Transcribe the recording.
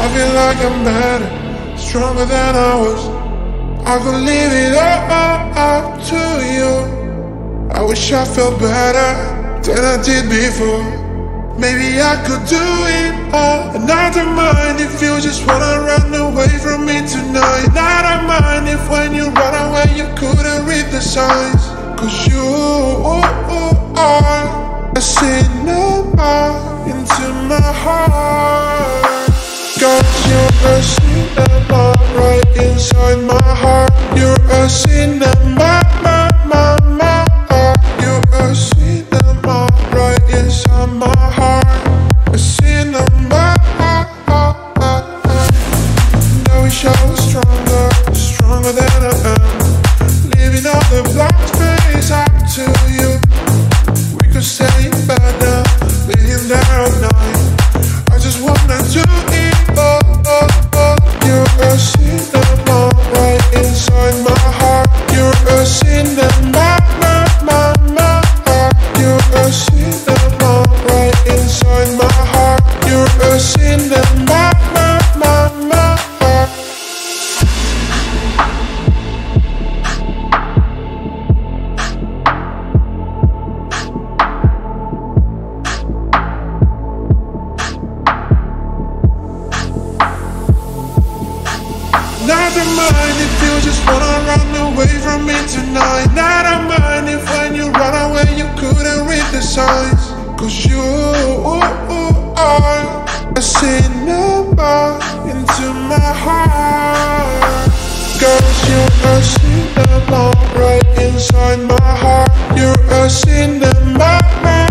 feel like I'm better, stronger than I was. I could leave it all up to you. I wish I felt better than I did before. Maybe I could do it all, and I don't mind if you just wanna run away from me tonight. And I don't mind if when you run away you couldn't read the signs. Cause you are a cinema into my heart. Got you a cinema right inside my heart. You're a cinema, you're a cinema right inside my heart. A cinema. Now we shall be stronger, stronger than I am. Leaving all the black space up to you. We could say it better, laying there all night. I just wanna do it all. You're a cinema right inside my heart. You're a cinema, you're a cinema right inside my heart. You're a cinema. I don't mind if you just wanna run away from me tonight. I don't mind if when you run away you couldn't read the signs. Cause you are a cinema into my heart. Cause you're a cinema right inside my heart. You're a cinema.